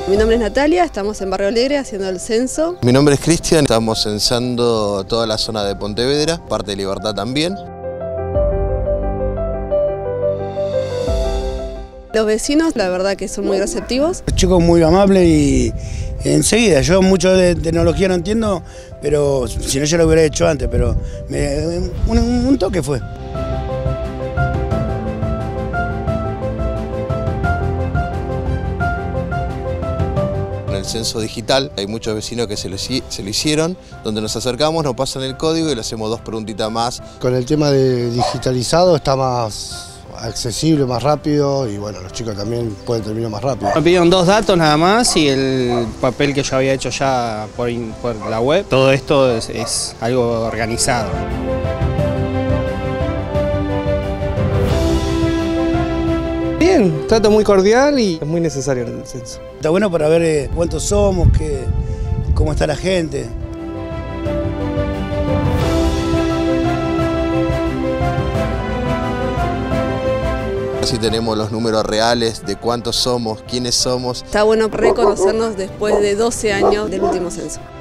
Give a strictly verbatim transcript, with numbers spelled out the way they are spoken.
Mi nombre es Natalia, estamos en Barrio Alegre haciendo el censo. Mi nombre es Cristian, estamos censando toda la zona de Pontevedra, parte de Libertad también. Los vecinos, la verdad que son muy receptivos. Los chicos muy amables y enseguida, yo mucho de tecnología no entiendo, pero si no yo lo hubiera hecho antes, pero me, un, un toque fue. En el censo digital hay muchos vecinos que se lo, se lo hicieron, donde nos acercamos, nos pasan el código y le hacemos dos preguntitas más. Con el tema de digitalizado está más accesible, más rápido y bueno, los chicos también pueden terminar más rápido. Me pidieron dos datos nada más y el papel que yo había hecho ya por, por la web. Todo esto es, es algo organizado. Bien, trato muy cordial y es muy necesario el censo. Está bueno para ver eh, cuántos somos, qué, cómo está la gente. Así tenemos los números reales de cuántos somos, quiénes somos. Está bueno reconocernos después de doce años del último censo.